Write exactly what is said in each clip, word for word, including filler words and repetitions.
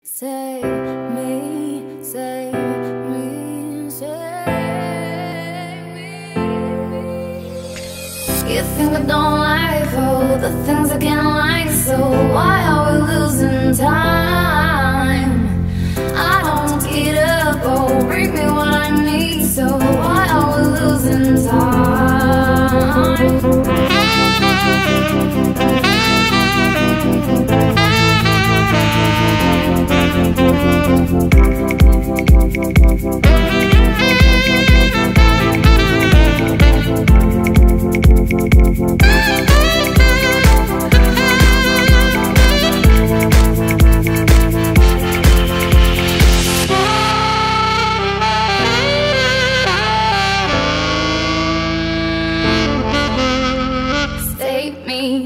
Save me, save me, save me. You think I don't like all the things I can't like, so why are we losing time? I don't get up, oh, bring me what I need, so why are we losing time? Save me.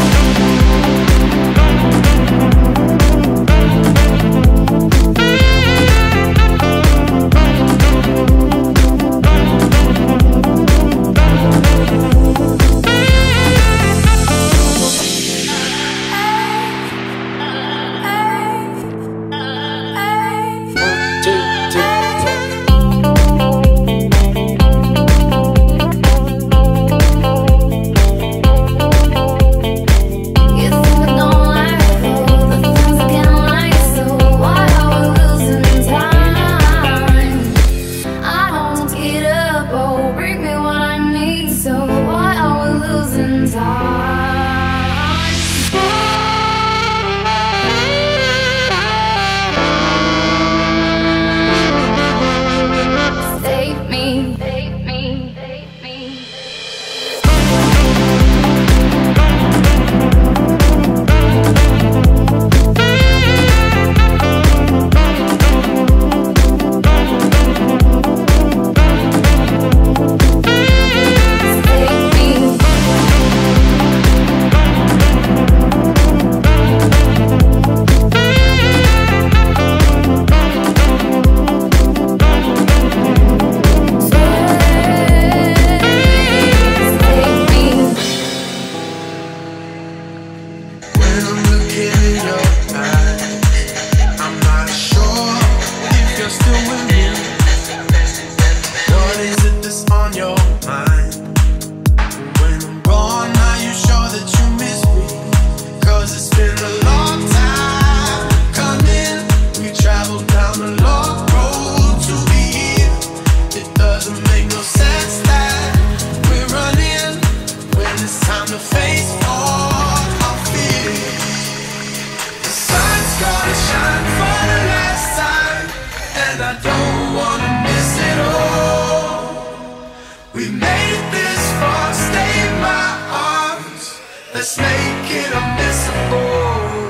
Let's make it unmissable.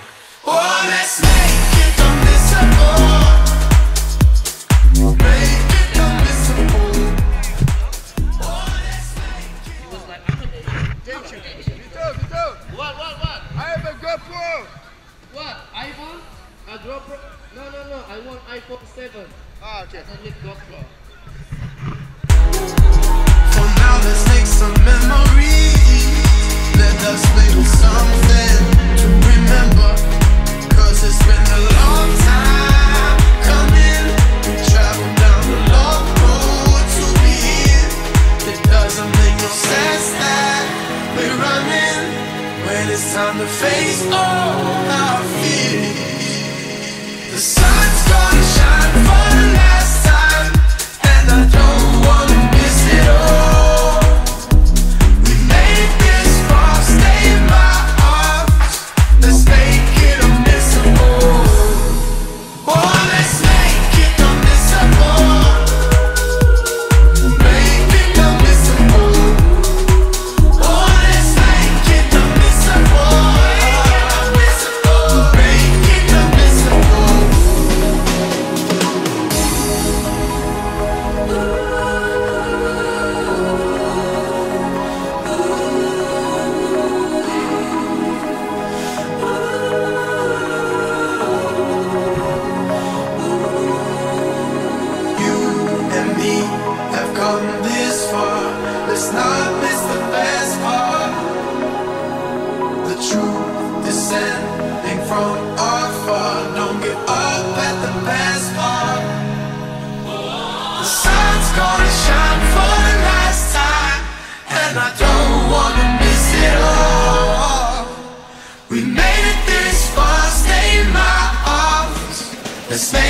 Oh, let's make it unmissable. Make it unmissable. Oh, let's make it. He was like, I'm gonna get you. Vito, Vito. What, what, what? I have a GoPro. What? iPhone? A GoPro? No, no, no. I want iPhone seven. Ah, okay. I don't need GoPro. For now, let's make some memories. Let us make something to remember, cause it's been a long time coming. We traveled down the long road to be here. It doesn't make no sense that we're running when it's time to face all our fears. The sun's gonna shine for the last time, and I don't wanna miss it all. you up at the best part. The sun's gonna shine for the last time, and I don't wanna miss it all. We made it this far, stay in my arms. Let's make